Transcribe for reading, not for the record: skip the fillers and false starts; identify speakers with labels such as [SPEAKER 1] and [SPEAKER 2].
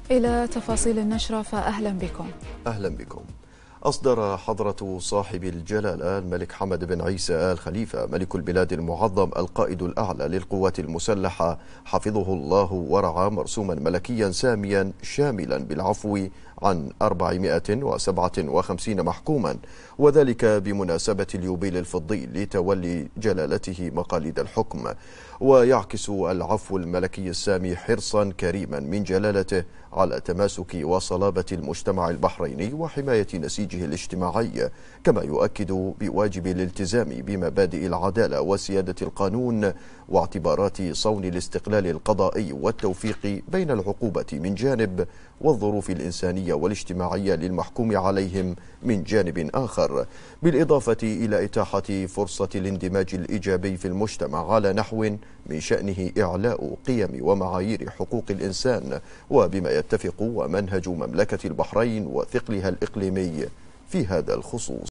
[SPEAKER 1] إلى تفاصيل النشرة فأهلا بكم.
[SPEAKER 2] أهلا بكم. أصدر حضرة صاحب الجلالة الملك حمد بن عيسى آل خليفة ملك البلاد المعظم القائد الأعلى للقوات المسلحة حفظه الله ورعاه مرسوما ملكيا ساميا شاملا بالعفو عن 457 محكوما، وذلك بمناسبة اليوبيل الفضي لتولي جلالته مقاليد الحكم. ويعكس العفو الملكي السامي حرصا كريما من جلالته على تماسك وصلابة المجتمع البحريني وحماية نسيجه الاجتماعي، كما يؤكد بواجب الالتزام بمبادئ العدالة وسيادة القانون واعتبارات صون الاستقلال القضائي والتوفيق بين العقوبة من جانب والظروف الإنسانية والاجتماعية للمحكوم عليهم من جانب آخر، بالإضافة إلى إتاحة فرصة الاندماج الإيجابي في المجتمع على نحو من شأنه إعلاء قيم ومعايير حقوق الإنسان، وبما يتفق ومنهج مملكة البحرين وثقلها الإقليمي في هذا الخصوص.